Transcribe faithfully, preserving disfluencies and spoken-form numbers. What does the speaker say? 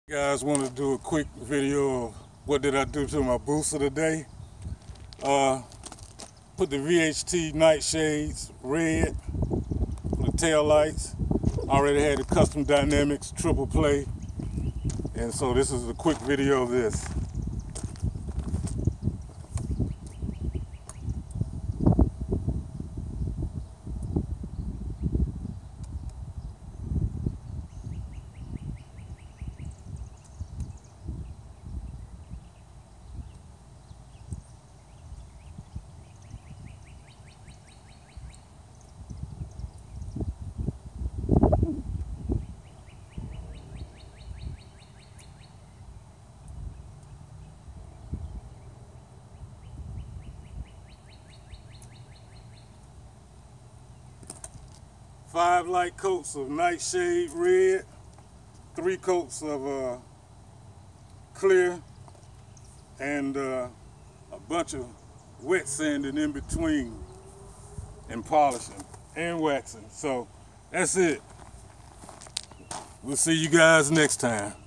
Guys, wanted to do a quick video of what did I do to my booster today. Uh, put the V H T Nightshades red for the tail lights. Already had the custom Dynamics Tripleplay, and so this is a quick video of this. Five light coats of Nightshade red, three coats of uh, clear, and uh, a bunch of wet sanding in between, and polishing and waxing. So that's it. We'll see you guys next time.